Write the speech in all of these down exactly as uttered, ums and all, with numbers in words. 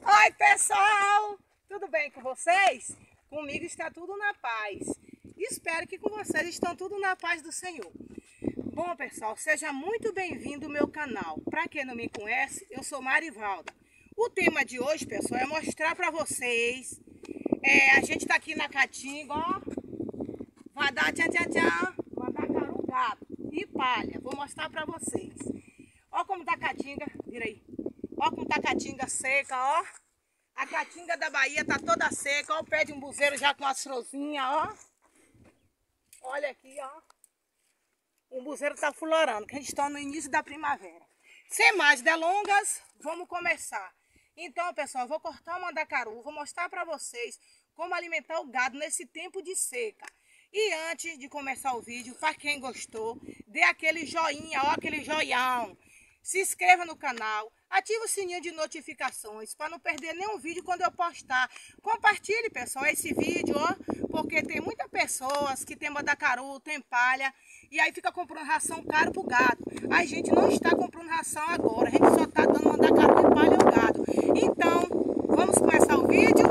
Oi, pessoal! Tudo bem com vocês? Comigo está tudo na paz. Espero que com vocês estão tudo na paz do Senhor. Bom, pessoal, seja muito bem-vindo ao meu canal. Para quem não me conhece, eu sou Marivalda. O tema de hoje, pessoal, é mostrar para vocês. É, a gente está aqui na Caatinga, ó. Vai dar tchau, tchau, tchau. Vai dar carugado e palha. Vou mostrar para vocês. Ó como tá a Caatinga, vira aí. Ó como tá a Caatinga seca, ó. A Caatinga da Bahia tá toda seca, ó. O pé de um buzeiro já com as florzinhas, ó. Olha aqui, ó. O buzeiro tá florando, que a gente está no início da primavera. Sem mais delongas, vamos começar. Então, pessoal, eu vou cortar o mandacaru, vou mostrar para vocês como alimentar o gado nesse tempo de seca. E antes de começar o vídeo, para quem gostou, dê aquele joinha, ó, aquele joião. Se inscreva no canal, ative o sininho de notificações para não perder nenhum vídeo quando eu postar. Compartilhe, pessoal, esse vídeo, ó, porque tem muitas pessoas que tem mandacaru, tem palha, e aí fica comprando ração caro pro gado. A gente não está comprando ração agora, a gente só está dando mandacaru e palha ao gado. Então, vamos começar o vídeo?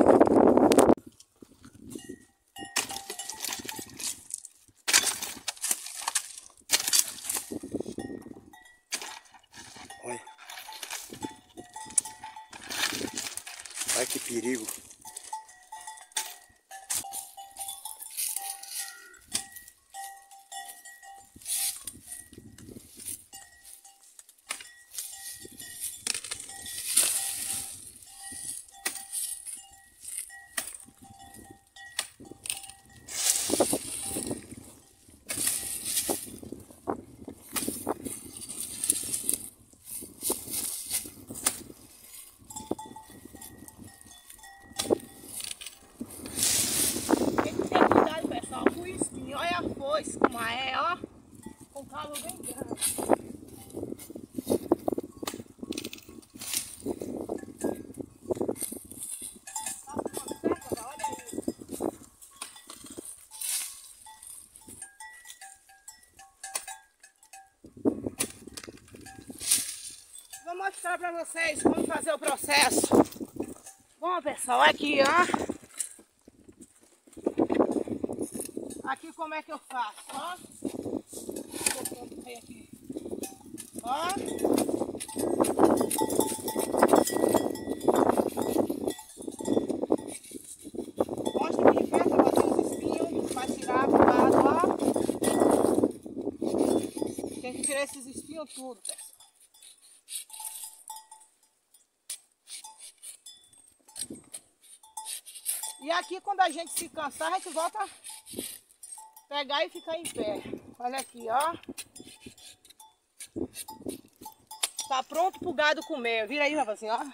Olha. Ai, que perigo. Olha a foice como é, ó, com calo bem grande. Olha isso. Vou mostrar pra vocês como fazer o processo. Bom, pessoal, aqui, ó. Aqui como é que eu faço, ó. Aqui. Ó. Mostra aqui de perto, fazer os espinhos, vai tirar pro lado, ó. Tem que tirar esses espinhos tudo, pessoal. E aqui quando a gente se cansar, a gente volta a pegar e ficar em pé. Olha aqui, ó. Tá pronto pro gado comer. Vira aí, rapazinho, ó.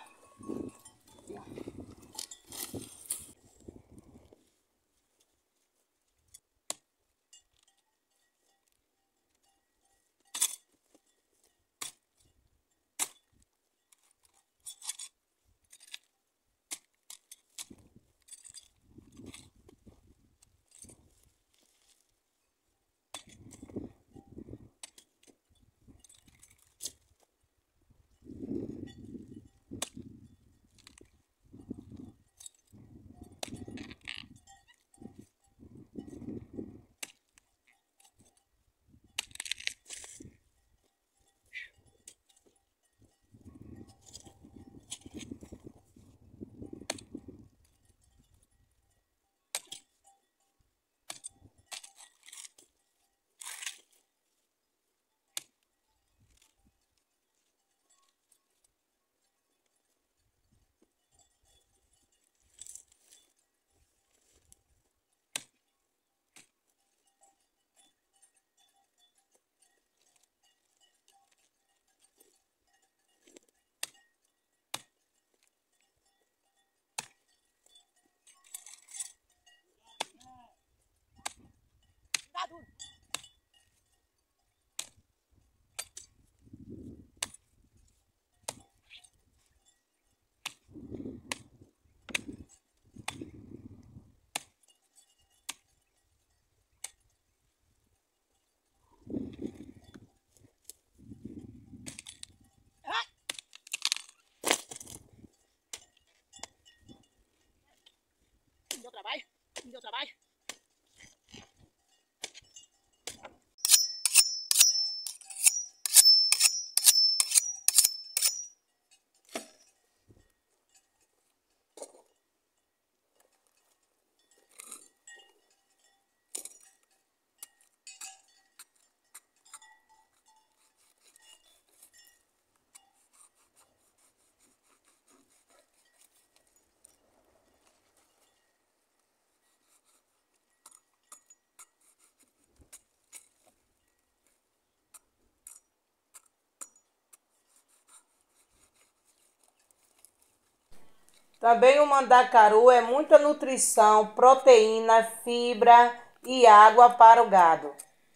Também o mandacaru é muita nutrição, proteína, fibra e água para o gado.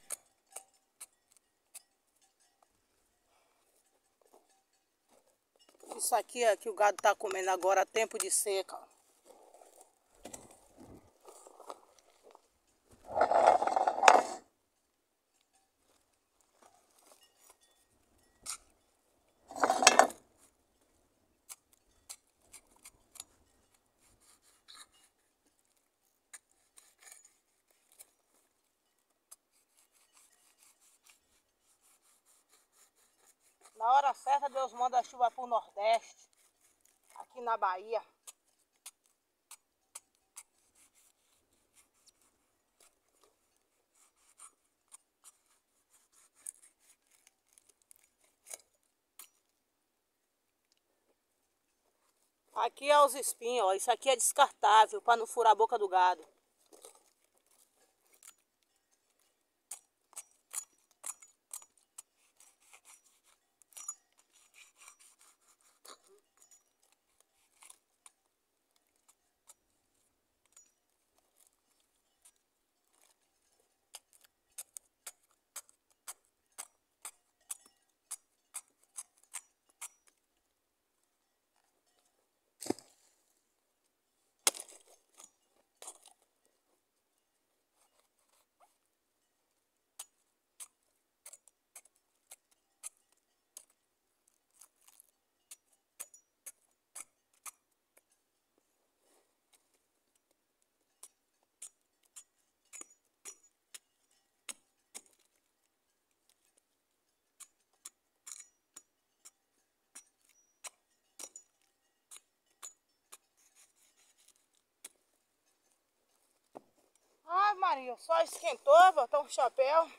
Isso aqui é que o gado tá comendo agora, tempo de seca. Na hora certa, Deus manda a chuva para o Nordeste, aqui na Bahia. Aqui é os espinhos, ó. Isso aqui é descartável para não furar a boca do gado. Ah, Maria, só esquentou, botou um chapéu.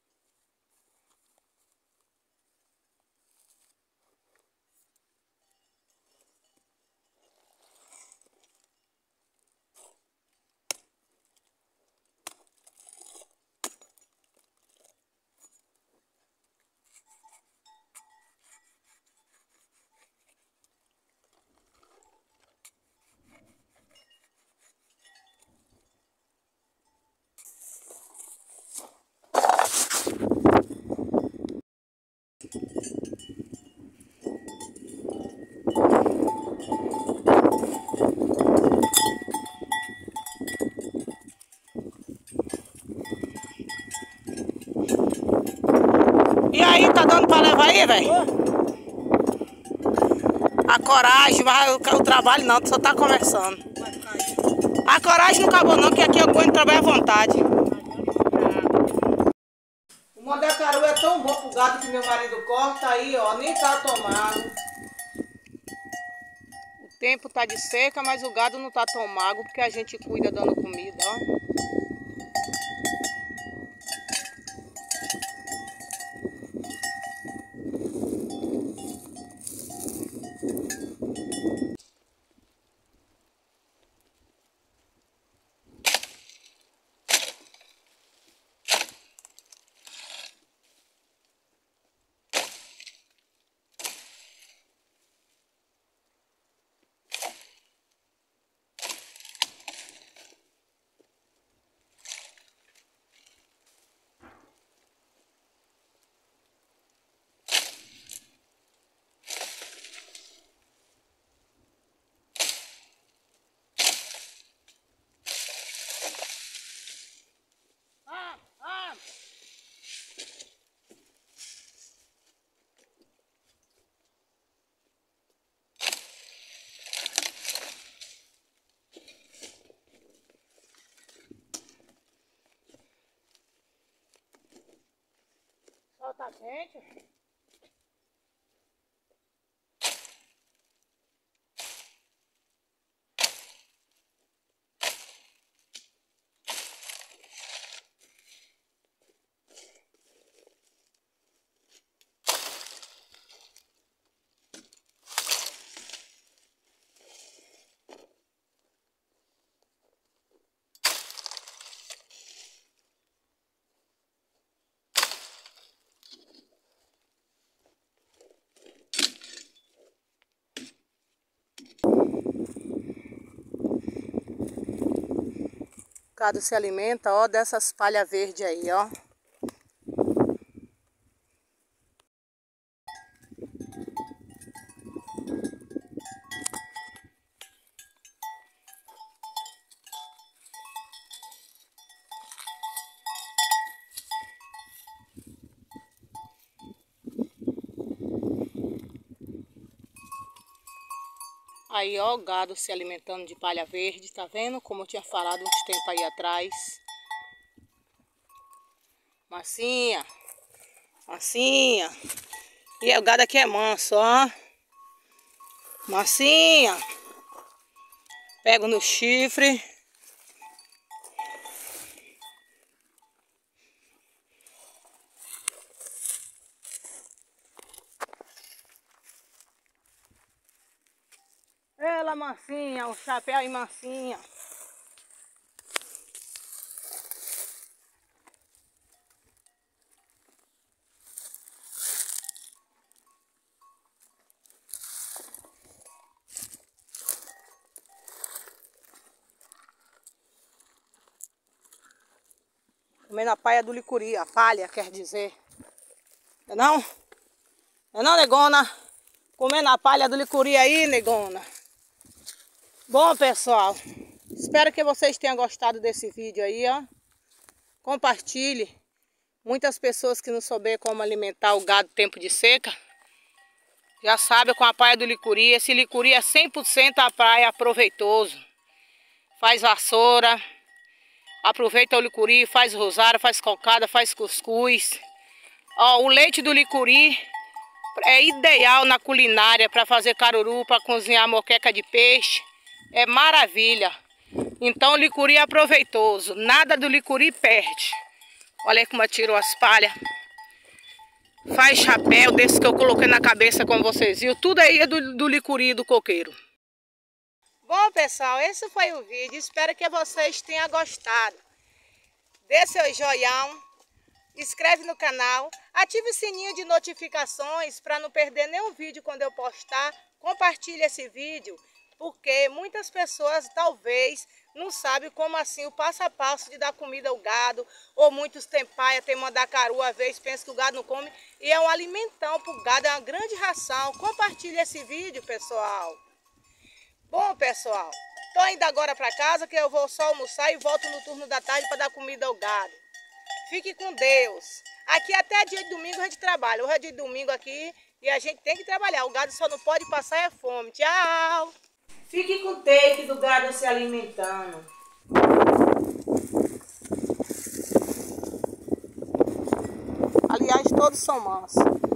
E aí, tá dando pra levar aí, velho? A coragem, vai, o, o trabalho não, só tá conversando. A coragem não acabou não, que aqui eu aguento trabalhar à vontade. O mandacaru é tão bom pro gado que meu marido corta aí, ó, nem tá tomado. O tempo tá de seca, mas o gado não tá tão magro, porque a gente cuida dando comida, ó. Sol tá quente. gado se alimenta, ó, dessas palhas verdes aí, ó. Aí, ó, o gado se alimentando de palha verde, tá vendo? Como eu tinha falado uns tempos aí atrás. Massinha. Massinha. E o gado aqui é manso, ó. Massinha. Pego no chifre. Ela, Mansinha, o chapéu aí, Mansinha. Comendo a palha do licuri, a palha, quer dizer. Não é não? Não é não, negona? Comendo a palha do licuri aí, negona. Bom, pessoal, espero que vocês tenham gostado desse vídeo aí, ó. Compartilhe. Muitas pessoas que não souber como alimentar o gado no tempo de seca, já sabem com a palha do licuri. Esse licuri é cem por cento a palha aproveitoso. Faz vassoura, aproveita o licuri, faz rosário, faz cocada, faz cuscuz. Ó, o leite do licuri é ideal na culinária para fazer caruru, para cozinhar moqueca de peixe. É maravilha. Então o licuri é aproveitoso. Nada do licuri perde. Olha aí como eu tiro as palhas. Faz chapéu desse que eu coloquei na cabeça, como vocês viram. Tudo aí é do, do licuri e do coqueiro. Bom, pessoal, esse foi o vídeo. Espero que vocês tenham gostado. Dê seu joião. Inscreve no canal. Ative o sininho de notificações para não perder nenhum vídeo quando eu postar. Compartilhe esse vídeo. Porque muitas pessoas talvez não sabem como assim o passo a passo de dar comida ao gado. Ou muitos têm paia, tem mandacaru, às vezes pensam que o gado não come. E é um alimentão para o gado, é uma grande ração. Compartilhe esse vídeo, pessoal. Bom, pessoal, tô indo agora para casa que eu vou só almoçar e volto no turno da tarde para dar comida ao gado. Fique com Deus. Aqui até dia de domingo a gente trabalha. Hoje é dia de domingo aqui e a gente tem que trabalhar. O gado só não pode passar é fome. Tchau! Fique com o take do gado se alimentando. Aliás, todos são mansos.